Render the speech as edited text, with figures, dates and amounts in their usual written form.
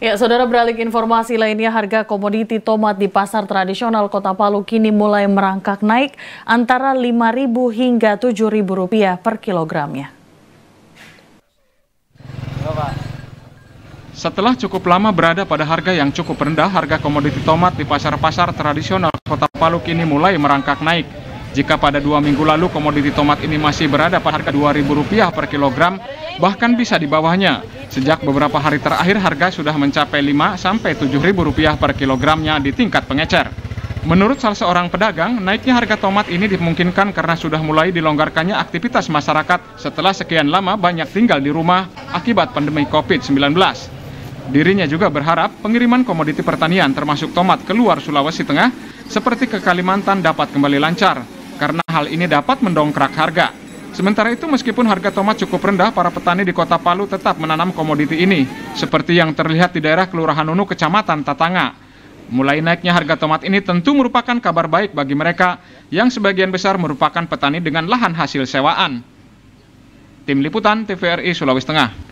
Ya, saudara, beralih ke informasi lainnya, harga komoditi tomat di pasar tradisional Kota Palu kini mulai merangkak naik antara Rp5.000 hingga Rp7.000 per kilogramnya. Setelah cukup lama berada pada harga yang cukup rendah, harga komoditi tomat di pasar-pasar tradisional Kota Palu kini mulai merangkak naik. Jika pada 2 minggu lalu komoditi tomat ini masih berada pada harga Rp2.000 per kilogram, bahkan bisa di bawahnya. Sejak beberapa hari terakhir harga sudah mencapai Rp5 sampai Rp7.000 per kilogramnya di tingkat pengecer. Menurut salah seorang pedagang, naiknya harga tomat ini dimungkinkan karena sudah mulai dilonggarkannya aktivitas masyarakat setelah sekian lama banyak tinggal di rumah akibat pandemi COVID-19. Dirinya juga berharap pengiriman komoditi pertanian termasuk tomat keluar Sulawesi Tengah seperti ke Kalimantan dapat kembali lancar, karena hal ini dapat mendongkrak harga. Sementara itu, meskipun harga tomat cukup rendah, para petani di Kota Palu tetap menanam komoditi ini, seperti yang terlihat di daerah Kelurahan Nunu, Kecamatan Tatanga. Mulai naiknya harga tomat ini tentu merupakan kabar baik bagi mereka yang sebagian besar merupakan petani dengan lahan hasil sewaan. Tim Liputan TVRI Sulawesi Tengah.